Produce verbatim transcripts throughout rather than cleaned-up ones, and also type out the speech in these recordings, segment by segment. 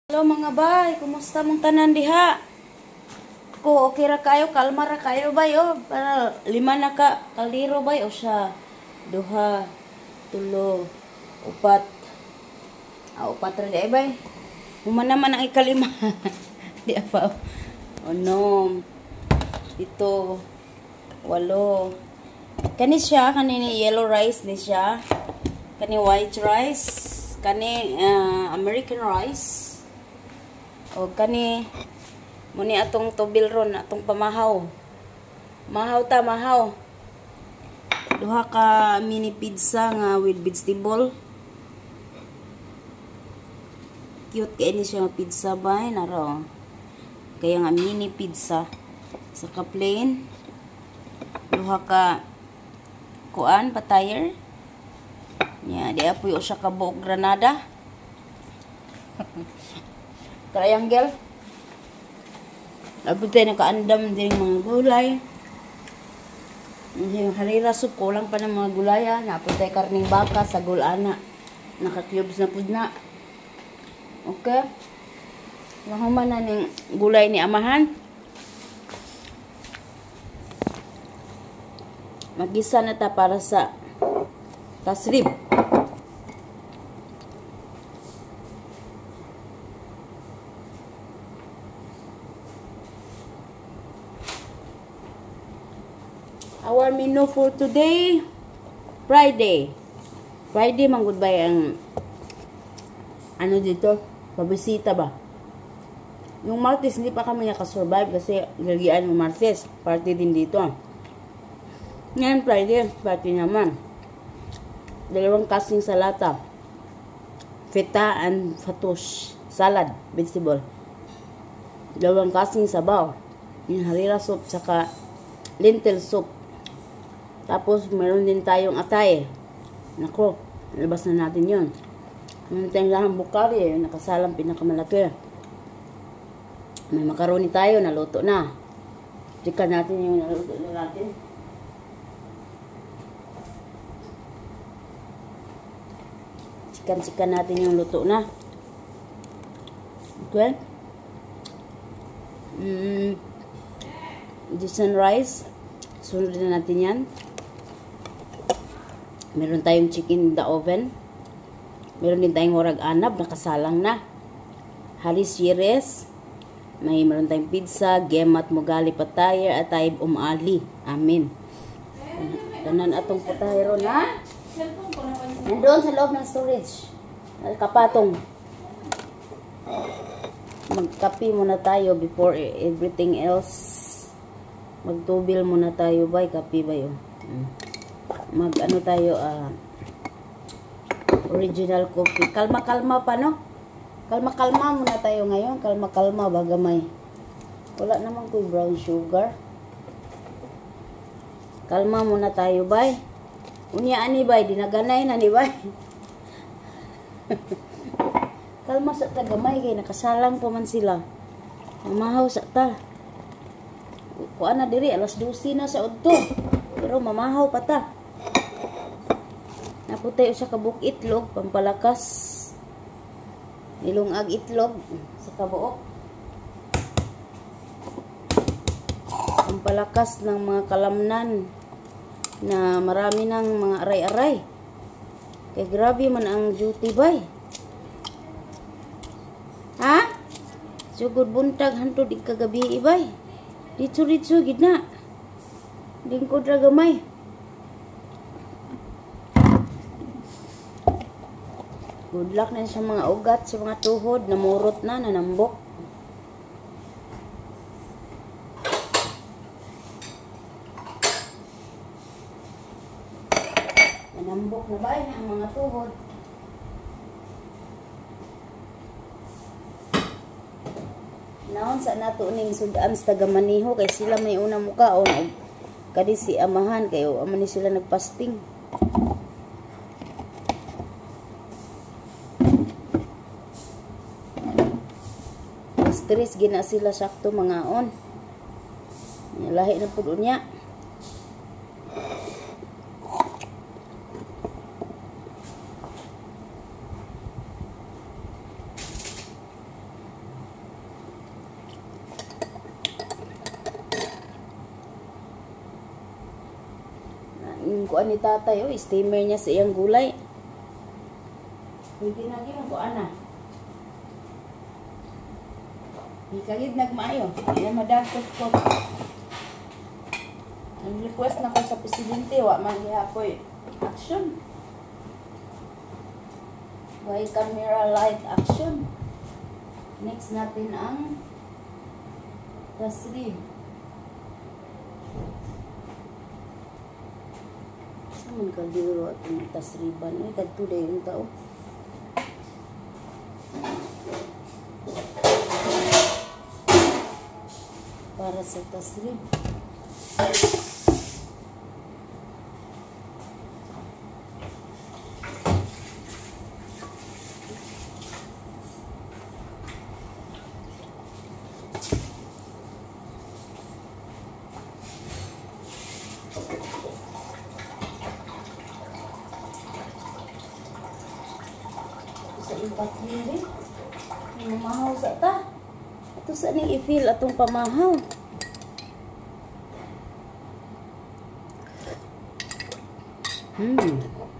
Hello mga bay, kumusta mong tanan diha? Ko okay ra kayo, kalma ra kayo bay oh. Para lima na ka kaldero bay o siya. Duha, tulo, upat. Ah, upat ra di bay. Human naman ang ikalima. Di apa. Unom. Ito. Walo. Kani siya, kani yellow rice ni siya. Kani white rice. Kani uh, American rice. O kani muni atong tubil ron, atong pamahaw. Mahaw ta, mahaw. Duha ka mini pizza nga with vegetable. Cute kay ni siya nga pizza bay naro. Kaya nga mini pizza. Saka plain. Duha ka kuan patayer. Nya di apoy usa ka buok granada. Triangle. Abutay na kaandam din mga gulay. Yung harira soup, kulang pa ng mga gulaya. Naputay karning baka sa gulana. Naka-cubes na pud na. Okay. Lahuman na ning gulay ni amahan. Magisa na ta para sa tasrib. Our menu for today, Friday. Friday, man goodbye ang ano dito, pabisita ba? Yung Martes, hindi pa kami nakasurvive kasi gagian yung Martes. Party din dito. Ngayon, Friday, party naman. Dalawang kasing salata. Feta and fattoush. Salad, vegetable. Dalawang kasing sabaw. Yung harira soup, saka lentil soup. Tapos, meron din tayong atay. Nako, nalabas na natin yun. Meron tayong lahang bukari, eh, nakasalang pinakamalaki. May macaroni tayo, naluto na. Chikan natin yung naluto na natin. Chikan-chikan natin yung luto na. Okay? Mm, Jason rice. Sunod na natin yan. Meron tayong chicken in the oven. Meron din tayong warag anab, nakasalang na. Halis yires. May meron tayong pizza, gemat mogali patayer, at tayo umali. Amin. Tanan atong patayer na. Nandoon sa loob ng storage. Kapatong. Magkape muna tayo before everything else. Magtubil muna tayo bay, kape ba yun? Mag ano tayo, uh, original coffee. Kalma-kalma pa, no? Kalma-kalma muna tayo ngayon. Kalma-kalma, bagamay. Wala naman ko brown sugar. Kalma muna tayo, bay. Unyaan ni bay, dinaganay na ni bay. Kalma sa tagamay, kaya nakasalang pa man sila. Mamahaw sa ta. Kuan na diri, alas dose na sa udto. Pero mamahaw pa ta. Naputay usa ka buok itlog, pampalakas. Nilungag itlog sa kabuok. Pampalakas ng mga kalamnan na marami ng mga aray-aray. Kaya grabe man ang duty bay. Ha? Sugod buntag hantod ig kagabi bay. Ditso-ditso gid na. Lingkod ra gamay. Good luck na sa mga ugat, sa mga tuhod, namurot na, nanambok. Nanambok na ba ang mga tuhod? Naon sa nato ning sudan sa taga-maniho kay sila may una muka o kadi si amahan kayo amo ni sila nagpasting. Stress gina sila sakto mga on. Lahi na pud unya. yung kuan ni tatay, oh, steamer niya sa iyang gulay. Pwede na gina kuan na. Ikagid nagmaayo. Ayan madagtos ko. Ang request na ko sa presidente, wa man gihapoy action. Why camera light action? Next natin ang tasrib. Saan ka dito itong tasriban? Ay, kagtuloy yung tao. Para sa tasrib. Sa ipat hindi. Mamahaw sa ta. Ito sa ning i-feel atong pamahaw. Hmm.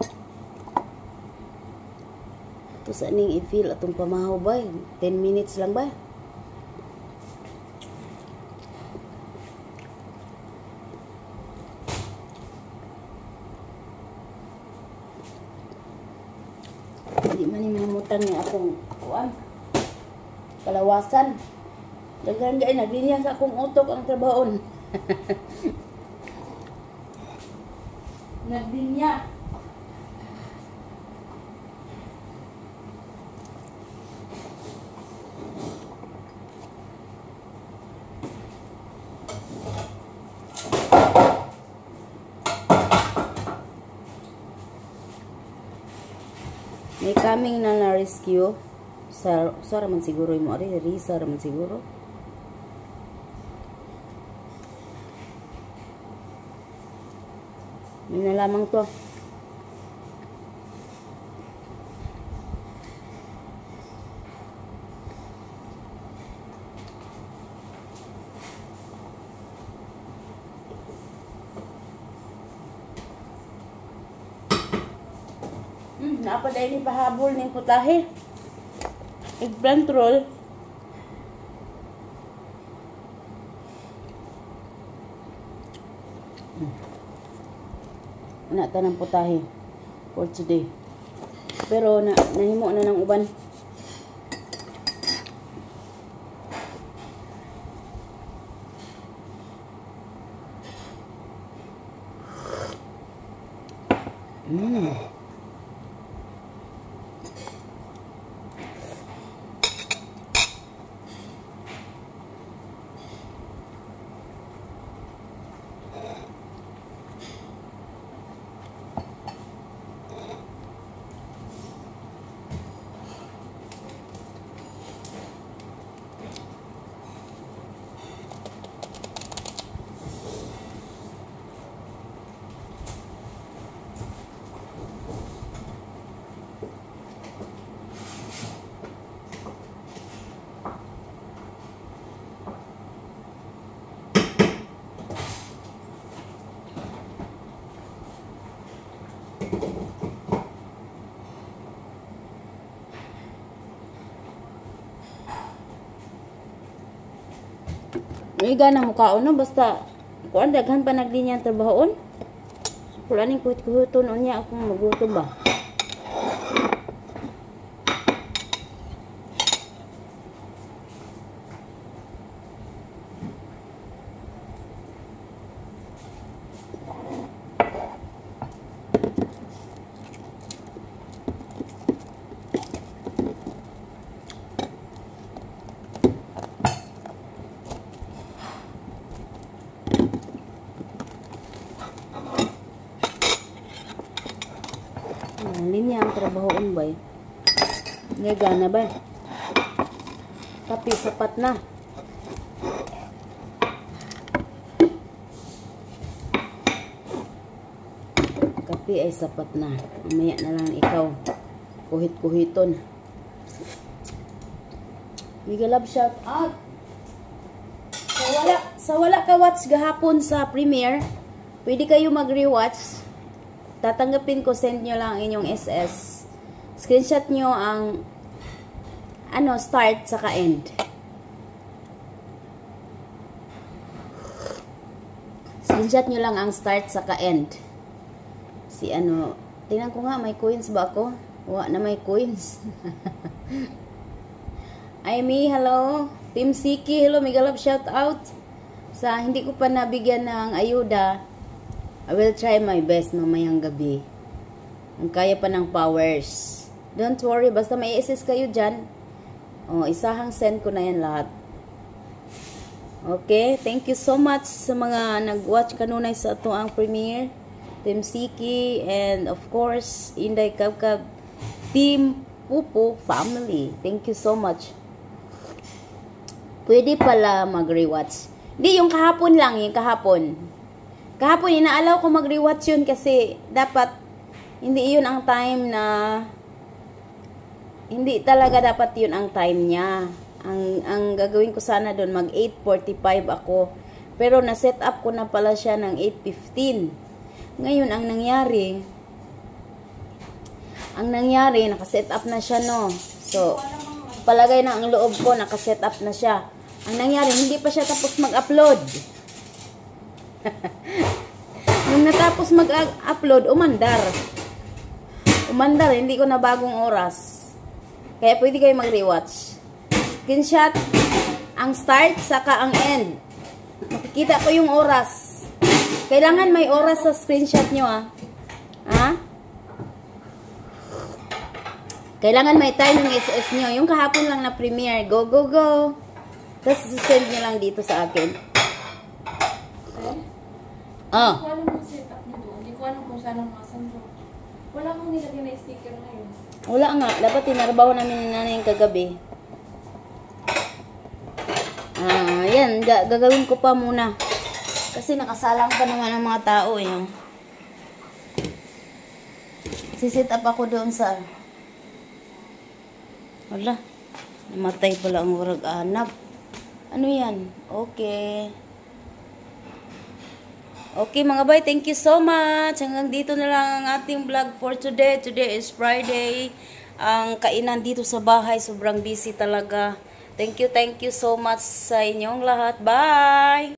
Ito sa ning i-feel atong pamahaw ba? ten minutes lang ba? Hindi man yung mamutan yung akong kuan. Kalawasan. Daghan gay naglinya sa akong utok ang trabahon. Naglinya. May coming na na-rescue. Sa, sa raman siguro yung ari, Risa raman siguro. May na lamang to. Hmm, napa dahil ni pahabol ng putahe. Eggplant roll. Hmm. Wala ta ng putahe for today. Pero na nahimo na ng uban. Mm. May gana mo kaon no basta kuan daghan pa naglinya ang trabahon. Kulaning kuhit-kuhiton unya akong magutom ba. Linya ang trabahoon ba? Ngay gana ba? Tapi sapat na. Kape ay sapat na. Mamaya na lang ikaw kuhit-kuhiton. Mega love shout out. Sa wala, sa wala ka watch gahapon sa premiere, pwede kayo mag-rewatch. tatanggapin ko, send nyo lang inyong S S. Screenshot nyo ang ano, start saka end. Screenshot nyo lang ang start saka end. Si ano, tingnan ko nga, may coins ba ako? Wala na may coins. Amy, hello. Team Siki, hello. Mega love shout out. Sa hindi ko pa nabigyan ng ayuda, I will try my best mamayang gabi. Ang kaya pa ng powers. Don't worry, basta may S S kayo dyan. O, isahang send ko na yan lahat. Okay, thank you so much sa mga nag-watch kanunay sa ito ang premiere. Team Siki, and of course, Inday Kabkab, Team Pupo family. Thank you so much. Pwede pala mag-rewatch. Hindi, yung kahapon lang, yung kahapon. Kahapon, inaalaw ko mag-rewatch yun kasi dapat, hindi yun ang time na, hindi talaga dapat yun ang time niya. Ang, ang gagawin ko sana doon, mag eight forty-five ako. Pero na-set up ko na pala siya ng eight fifteen. Ngayon, ang nangyari, ang nangyari, nakaset up na siya, no? So, palagay na ang loob ko, nakaset up na siya. Ang nangyari, hindi pa siya tapos mag-upload. Nung natapos mag-upload, umandar. Umandar, hindi ko na bagong oras. Kaya pwede kayo mag-rewatch. Screenshot ang start, saka ang end. Makikita ko yung oras. Kailangan may oras sa screenshot nyo, ah. Ha? Kailangan may time ng S S nyo. Yung kahapon lang na premiere. Go, go, go. Tapos send nyo lang dito sa akin. Eh? Oh. Hindi ko alam yung setup nyo doon. Hindi ko alam kung saan ang masan doon. Wala kang nilagay na sticker ngayon. Wala nga. Dapat tinarbaho namin ni nanay yung kagabi. Ah, yan. Gagawin ko pa muna. Kasi nakasalang pa naman ang mga tao, eh. Sisit up ako doon sa... Wala. Namatay pala ang warag anap. Ano yan? Okay. Okay mga bay, thank you so much. Hanggang dito na lang ang ating vlog for today. Today is Friday. Ang kainan dito sa bahay, sobrang busy talaga. Thank you, thank you so much sa inyong lahat. Bye!